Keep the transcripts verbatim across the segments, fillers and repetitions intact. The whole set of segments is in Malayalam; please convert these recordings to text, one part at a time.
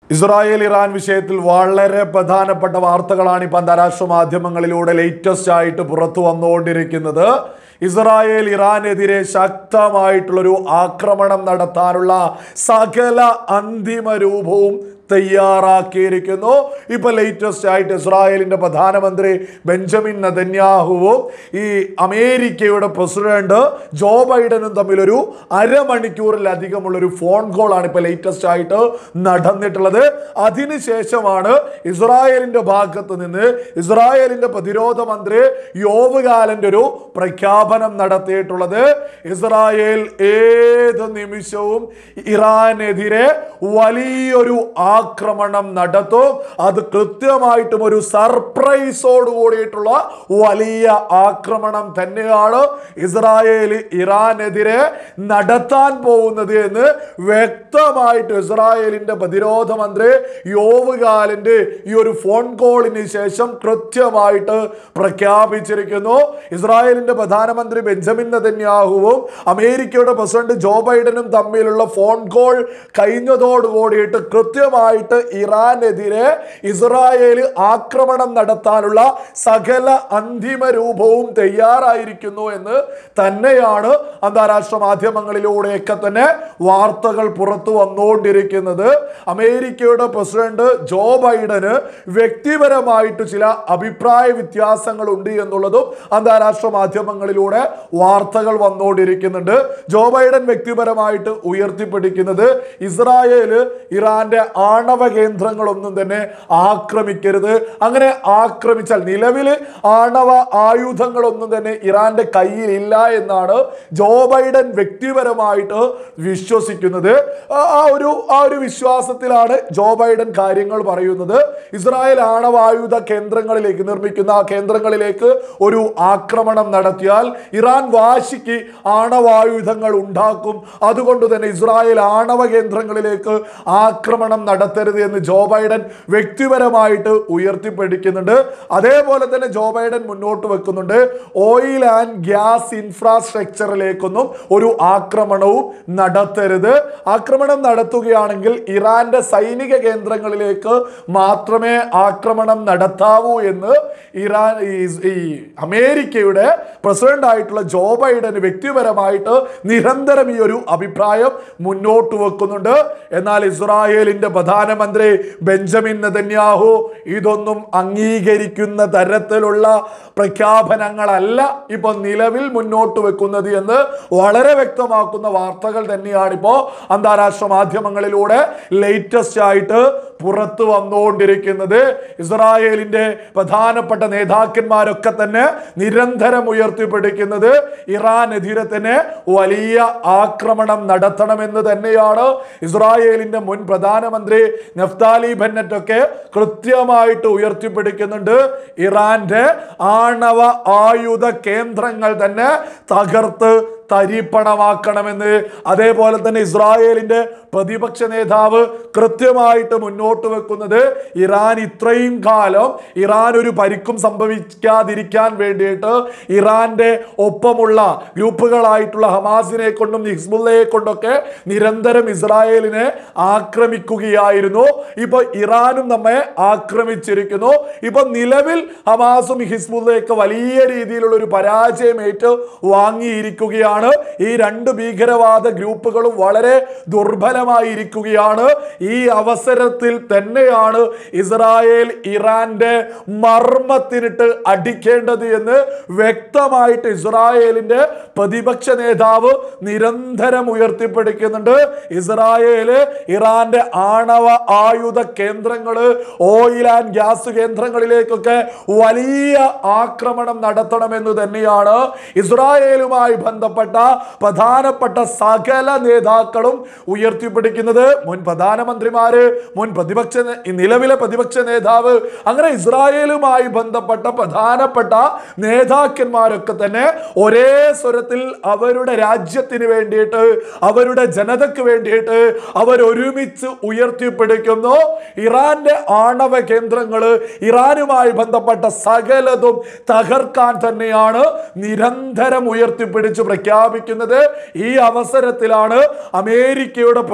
ഇസ്രായേൽ ഇറാൻ വിഷയത്തിൽ വളരെ പ്രധാനപ്പെട്ട വാർത്തകളാണ് ഇപ്പോൾ അന്താരാഷ്ട്ര മാധ്യമങ്ങളിലൂടെ ലേറ്റസ്റ്റ് ആയിട്ട് പുറത്തു വന്നുകൊണ്ടിരിക്കുന്നത്. ഇസ്രായേൽ ഇറാനെതിരെ ശക്തമായിട്ടുള്ളൊരു ആക്രമണം നടത്താനുള്ള സകല അന്തിമ രൂപവും തയ്യാറാക്കിയിരിക്കുന്നു. ഇപ്പൊ ലേറ്റസ്റ്റ് ആയിട്ട് ഇസ്രായേലിന്റെ പ്രധാനമന്ത്രി ബെഞ്ചമിൻ നെതന്യാഹുവും ഈ അമേരിക്കയുടെ പ്രസിഡന്റ് ജോ ബൈഡനും തമ്മിലൊരു അരമണിക്കൂറിലധികമുള്ളൊരു ഫോൺ കോൾ ആണ് ഇപ്പൊ ലേറ്റസ്റ്റ് ആയിട്ട് നടന്നിട്ടുള്ളത്. അതിനുശേഷമാണ് ഇസ്രായേലിന്റെ ഭാഗത്ത് നിന്ന് ഇസ്രായേലിന്റെ പ്രതിരോധ മന്ത്രി യോവ് ഗാലന്റ് ഒരു പ്രഖ്യാപനം നടത്തിയിട്ടുള്ളത്. ഇസ്രായേൽ ഏത് നിമിഷവും ഇറാനെതിരെ വലിയൊരു ആക്രമണം നടത്തും. അത് കൃത്യമായിട്ടും ഒരു സർപ്രൈസോട് കൂടിയിട്ടുള്ള വലിയ ആക്രമണം തന്നെയാണ് ഇസ്രായേൽ ഇറാനെതിരെ നടത്താൻ പോകുന്നത് എന്ന് വ്യക്തമായിട്ട് ഇസ്രായേലിന്റെ പ്രതിരോധ മന്ത്രി യോവ് ഗാലന്റ് ഈ ഒരു ഫോൺ കോളിന് ശേഷം കൃത്യമായിട്ട് പ്രഖ്യാപിച്ചിരിക്കുന്നു. ഇസ്രായേലിന്റെ പ്രധാനമന്ത്രി ബെഞ്ചമിൻ നെതന്യാഹുവും അമേരിക്കയുടെ പ്രസിഡന്റ് ജോ ബൈഡനും തമ്മിലുള്ള ഫോൺ കോൾ കഴിഞ്ഞതോട് കൂടിയിട്ട് കൃത്യമായി ഇറാനെതിരെ ഇസ്രായേൽ ആക്രമണം നടത്താനുള്ള സകല അന്തിമ രൂപവും തയ്യാറായിരിക്കുന്നു എന്ന് തന്നെയാണ് അന്താരാഷ്ട്ര മാധ്യമങ്ങളിലൂടെയൊക്കെ തന്നെ വാർത്തകൾ പുറത്തു വന്നുകൊണ്ടിരിക്കുന്നത്. അമേരിക്കയുടെ പ്രസിഡന്റ് ജോ ബൈഡന് വ്യക്തിപരമായിട്ട് ചില അഭിപ്രായ വ്യത്യാസങ്ങൾ ഉണ്ട് എന്നുള്ളതും അന്താരാഷ്ട്ര മാധ്യമങ്ങളിലൂടെ വാർത്തകൾ വന്നുകൊണ്ടിരിക്കുന്നുണ്ട്. ജോ ബൈഡൻ വ്യക്തിപരമായിട്ട് ഉയർത്തിപ്പിടിക്കുന്നത് ഇസ്രായേല് ഇറാന്റെ ആണവ കേന്ദ്രങ്ങളൊന്നും തന്നെ ആക്രമിക്കരുത്, അങ്ങനെ ആക്രമിച്ചാൽ നിലവിൽ ആണവ ആയുധങ്ങളൊന്നും തന്നെ ഇറാന്റെ കയ്യിലില്ല എന്നാണ് ജോ ബൈഡൻ വ്യക്തിപരമായിട്ട് വിശ്വസിക്കുന്നത്. ആ ഒരു ആ ഒരു വിശ്വാസത്തിലാണ് ജോ ബൈഡൻ കാര്യങ്ങൾ പറയുന്നത്. ഇസ്രായേൽ ആണവായുധ കേന്ദ്രങ്ങളിലേക്ക് നിർമ്മിക്കുന്ന ആ കേന്ദ്രങ്ങളിലേക്ക് ഒരു ആക്രമണം നടത്തിയാൽ ഇറാൻ വാശിക്ക് ആണവായുധങ്ങൾ ഉണ്ടാക്കും. അതുകൊണ്ട് തന്നെ ഇസ്രായേൽ ആണവ കേന്ദ്രങ്ങളിലേക്ക് ആക്രമണം നടത്തരുത് എന്ന് ജോ ബൈഡൻ വ്യക്തിപരമായിട്ട് ഉയർത്തിപ്പിടിക്കുന്നുണ്ട്. അതേപോലെ തന്നെ ജോ ബൈഡൻ മുന്നോട്ട് വെക്കുന്നുണ്ട് ഓയിൽ ആൻഡ് ഗ്യാസ് ഇൻഫ്രാസ്ട്രക്ചറിലേക്കൊന്നും ഒരു ആക്രമണവും നടത്തരുത്. ആക്രമണം നടത്തുകയാണെങ്കിൽ ഇറാന്റെ സൈനിക കേന്ദ്രങ്ങളിലേക്ക് മാത്രമേ ആക്രമണം നടത്താവൂ എന്ന് ഇറാൻ ഈ അമേരിക്കയുടെ പ്രസിഡന്റ് ആയിട്ടുള്ള ജോ ബൈഡന് വ്യക്തിപരമായിട്ട് നിരന്തരം ഈ ഒരു അഭിപ്രായം മുന്നോട്ട് വെക്കുന്നുണ്ട്. എന്നാൽ ഇസ്രായേലിന്റെ പ്രധാനമന്ത്രി ബെഞ്ചമിൻ നെതന്യാഹു ഇതൊന്നും അംഗീകരിക്കുന്ന തരത്തിലുള്ള പ്രഖ്യാപനങ്ങളല്ല ഇപ്പൊ നിലവിൽ മുന്നോട്ട് വെക്കുന്നത് എന്ന് വളരെ വ്യക്തമാക്കുന്ന വാർത്തകൾ തന്നെയാണ് ഇപ്പോ അന്താരാഷ്ട്ര മാധ്യമങ്ങളിലൂടെ ലേറ്റസ്റ്റ് ആയിട്ട് പുറത്തു വന്നുകൊണ്ടിരിക്കുന്നത്. ഇസ്രായേലിന്റെ പ്രധാനപ്പെട്ട നേതാക്കന്മാരൊക്കെ തന്നെ നിരന്തരം ഉയർത്തിപ്പിടിക്കുന്നത് ഇറാനെതിരെ തന്നെ വലിയ ആക്രമണം നടത്തണമെന്ന് തന്നെയാണ്. ഇസ്രായേലിന്റെ മുൻ പ്രധാനമന്ത്രി നഫ്താലി ബെന്നറ്റ് ഒക്കെ കൃത്യമായിട്ട് ഉയർത്തിപ്പിടിക്കുന്നുണ്ട് ഇറാന്റെ ആണവ ആയുധ കേന്ദ്രങ്ങൾ തന്നെ തകർത്ത് തരിപ്പണമാക്കണമെന്ന്. അതേപോലെ തന്നെ ഇസ്രായേലിന്റെ പ്രതിപക്ഷ നേതാവ് കൃത്യമായിട്ട് മുന്നോട്ട് വെക്കുന്നത് ഇറാൻ ഇത്രയും കാലം ഇറാൻ ഒരു പരിക്കും സംഭവിക്കാതിരിക്കാൻ വേണ്ടിയിട്ട് ഇറാന്റെ ഒപ്പമുള്ള ഗ്രൂപ്പുകളായിട്ടുള്ള ഹമാസിനെ കൊണ്ടും ഹിസ്ബുള്ളയെ കൊണ്ടൊക്കെ നിരന്തരം ഇസ്രായേലിനെ ആക്രമിക്കുകയായിരുന്നു. ഇപ്പൊ ഇറാനും നമ്മെ ആക്രമിച്ചിരിക്കുന്നു. ഇപ്പൊ നിലവിൽ ഹമാസും ഹിസ്ബുള്ളയൊക്കെ വലിയ രീതിയിലുള്ള ഒരു പരാജയമേറ്റ് വാങ്ങിയിരിക്കുകയാണ്. ഈ രണ്ട് ഭീകരവാദ ഗ്രൂപ്പുകളും വളരെ ദുർബലമായിരിക്കുകയാണ്. ഈ അവസരത്തിൽ തന്നെയാണ് ഇസ്രായേൽ ഇറാന്റെ മർമ്മത്തിനിട്ട് അടിക്കേണ്ടത് എന്ന് വ്യക്തമായിട്ട് ഇസ്രായേലിന്റെ പ്രതിപക്ഷ നേതാവ് നിരന്തരം ഉയർത്തിപ്പിടിക്കുന്നുണ്ട്. ഇസ്രായേല് ഇറാന്റെ ആണവ ആയുധ കേന്ദ്രങ്ങള് ഓയിൽ ആൻഡ് ഗ്യാസ് കേന്ദ്രങ്ങളിലേക്കൊക്കെ വലിയ ആക്രമണം നടത്തണമെന്ന് തന്നെയാണ് ഇസ്രായേലുമായി ബന്ധപ്പെട്ട പ്രധാനപ്പെട്ട സകല നേതാക്കളും ഉയർത്തിപ്പിടിക്കുന്നത്. മുൻ പ്രധാനമന്ത്രിമാര്, മുൻ പ്രതിപക്ഷ നിലവിലെ പ്രതിപക്ഷ നേതാവ്, അങ്ങനെ ഇസ്രായേലുമായി ബന്ധപ്പെട്ട പ്രധാനപ്പെട്ട നേതാക്കന്മാരൊക്കെ തന്നെ ഒരേ സ്വരത്തിൽ അവരുടെ രാജ്യത്തിന് വേണ്ടിയിട്ട് അവരുടെ ജനതയ്ക്ക് വേണ്ടിയിട്ട് അവർ ഒരുമിച്ച് ഉയർത്തിപ്പിടിക്കുന്നു. ഇറാന്റെ ആണവ കേന്ദ്രങ്ങള് ഇറാനുമായി ബന്ധപ്പെട്ട സകലതും തകർക്കാൻ തന്നെയാണ് നിരന്തരം ഉയർത്തിപ്പിടിച്ച് പ്രഖ്യാപിക്കുന്നത്. ഈ അവസരത്തിലാണ് അമേരിക്കയുടെ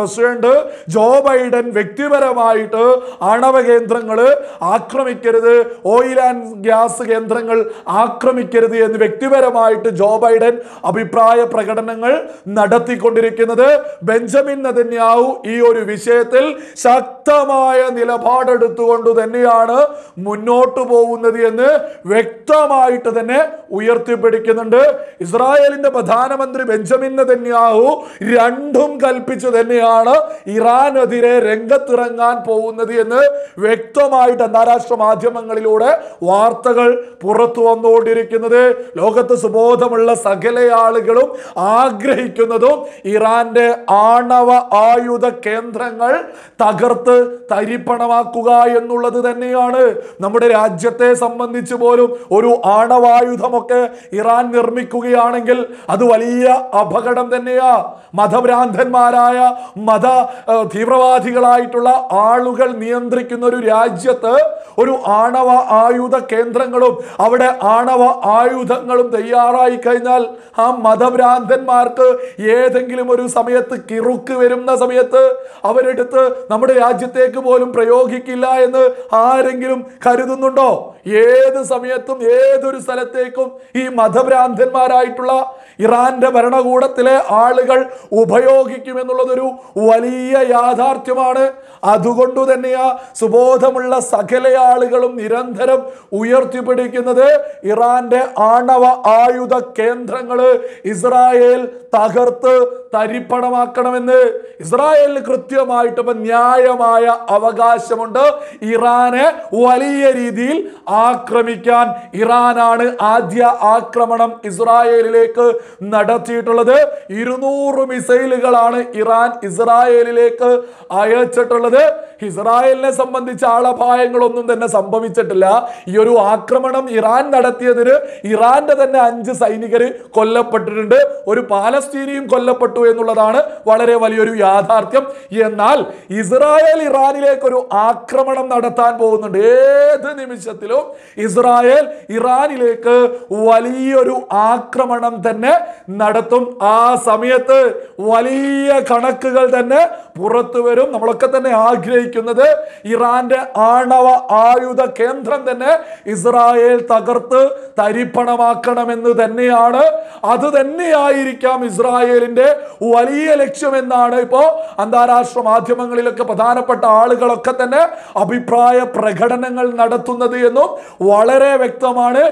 പ്രസിഡന്റ് ജോ ബൈഡൻ വ്യക്തിപരമായിട്ട് ആണവ കേന്ദ്രങ്ങൾ ആക്രമിക്കരുത്, ഓയിൽ ആൻഡ് ഗ്യാസ് കേന്ദ്രങ്ങൾ ആക്രമിക്കരുത് എന്ന് വ്യക്തിപരമായിട്ട് ജോ ബൈഡൻ അഭിപ്രായ പ്രകടനങ്ങൾ നടത്തിക്കൊണ്ടിരിക്കുന്നത്. ബെഞ്ചമിൻ നെതന്യാഹു ഈ ഒരു വിഷയത്തിൽ ശക്തമായ നിലപാടെടുത്തുകൊണ്ട് തന്നെയാണ് മുന്നോട്ട് പോകുന്നത് എന്ന് വ്യക്തമായിട്ട് തന്നെ ഉയർത്തിപ്പിടിക്കുന്നുണ്ട്. ഇസ്രായേലിന്റെ പ്രധാനമന്ത്രി ബെഞ്ചമിൻ നെതന്യാഹു രണ്ടും കൽപ്പിച്ചു തന്നെയാണ് ഇറാനെതിരെ രംഗത്തിറങ്ങാൻ പോകുന്നത് എന്ന് വ്യക്തമായിട്ട് അന്താരാഷ്ട്ര മാധ്യമങ്ങളിലൂടെ വാർത്തകൾ പുറത്തു വന്നുകൊണ്ടിരിക്കുന്നത്. ലോകത്ത് സുബോധമുള്ള സകല ആളുകളും ആഗ്രഹിക്കുന്നതും ഇറാന്റെ ആണവ ആയുധ കേന്ദ്രങ്ങൾ തകർത്ത് തരിപ്പണമാക്കുക എന്നുള്ളത് തന്നെയാണ്. നമ്മുടെ രാജ്യത്തെ സംബന്ധിച്ച് പോലും ഒരു ആണവായുധമൊക്കെ ഇറാൻ നിർമ്മിക്കുകയാണെങ്കിൽ അത് വലിയ അപകടം തന്നെയാ. മതഭ്രാന്തന്മാരായ മത തീവ്രവാദികളായിട്ടുള്ള ആളുകൾ നിയന്ത്രിക്കുന്ന ഒരു രാജ്യത്ത് ഒരു ആണവ ആയുധ കേന്ദ്രങ്ങളും അവിടെ ആണവ ആയുധങ്ങളും തയ്യാറായി കഴിഞ്ഞാൽ ആ മതഭ്രാന്തന്മാർക്ക് ഏതെങ്കിലും ഒരു സമയത്ത് കിറുക്ക് വരുന്ന സമയത്ത് അവരെടുത്ത് നമ്മുടെ രാജ്യത്തേക്ക് പോലും പ്രയോഗിക്കില്ല എന്ന് ആരെങ്കിലും കരുതുന്നുണ്ടോ? ഏത് സമയത്തും ഏതൊരു സ്ഥലത്തേക്കും ഈ മതഭ്രാന്തന്മാരായിട്ടുള്ള ഇറാന്റെ ഭരണകൂടത്തിലെ ആളുകൾ ഉപയോഗിക്കുമെന്നുള്ളതൊരു വലിയ യാഥാർത്ഥ്യമാണ്. അതുകൊണ്ട് തന്നെയാ സുബോധമുള്ള സകല ആളുകളും നിരന്തരം ഉയർത്തിപ്പിടിക്കുന്നത് ഇറാന്റെ ആണവ ആയുധ കേന്ദ്രങ്ങള് ഇസ്രായേൽ തകർത്ത് തരിപ്പണമാക്കണമെന്ന്. ഇസ്രായേലിന് കൃത്യമായിട്ട് ഇപ്പൊ ന്യായമായ അവകാശമുണ്ട് ഇറാനെ വലിയ രീതിയിൽ ആക്രമിക്കാൻ. ഇറാനാണ് ആദ്യ ആക്രമണം ഇസ്രായേലിലേക്ക് നടത്തിയിട്ടുള്ളത്. ഇരുന്നൂറ് മിസൈലുകളാണ് ഇറാൻ ഇസ്രായേലിലേക്ക് അയച്ചിട്ടുള്ളത്. ഇസ്രായേലിനെ സംബന്ധിച്ച് ആളപായങ്ങളൊന്നും തന്നെ സംഭവിച്ചിട്ടില്ല. ഈ ഒരു ആക്രമണം ഇറാൻ നടത്തിയതിന് ഇറാന്റെ തന്നെ അഞ്ച് സൈനികർ കൊല്ലപ്പെട്ടിട്ടുണ്ട്, ഒരു പാലസ്തീനിയും കൊല്ലപ്പെട്ടു എന്നുള്ളതാണ് വളരെ വലിയൊരു യാഥാർത്ഥ്യം. എന്നാൽ ഇസ്രായേൽ ഇറാനിലേക്ക് ഒരു ആക്രമണം നടത്താൻ പോകുന്നുണ്ട്. ഏത് നിമിഷത്തിലും ഇസ്രായേൽ ഇറാനിലേക്ക് വലിയൊരു ആക്രമണം തന്നെ നടത്തും. ആ സമയത്ത് വലിയ കണക്കുകൾ തന്നെ പുറത്തു വരും. നമ്മളൊക്കെ തന്നെ ആഗ്രഹിക്കുന്നത് ഇറാന്റെ ആണവ ആയുധ കേന്ദ്രം തന്നെ ഇസ്രായേൽ തകർത്ത് തരിപ്പണമാക്കണമെന്ന് തന്നെയാണ്. അത് തന്നെയായിരിക്കാം ഇസ്രായേലിന്റെ വലിയ ലക്ഷ്യമെന്നാണ് ഇപ്പോ അന്താരാഷ്ട്ര മാധ്യമങ്ങളിലൊക്കെ പ്രധാനപ്പെട്ട ആളുകളൊക്കെ തന്നെ അഭിപ്രായ പ്രകടനങ്ങൾ നടത്തുന്നത് എന്നും വളരെ വ്യക്തമാണ്.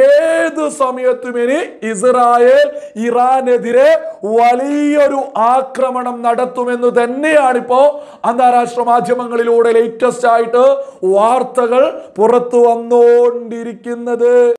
ഏത് സമയത്തും ഇനി ഇസ്രായേൽ ഇറാനെതിരെ വലിയൊരു ആക്രമണം നടത്തുമെന്ന് തന്നെയാണിപ്പോ അന്താരാഷ്ട്ര മാധ്യമങ്ങളിലൂടെ ലേറ്റസ്റ്റ് ആയിട്ട് വാർത്തകൾ പുറത്തു വന്നുകൊണ്ടിരിക്കുന്നത്.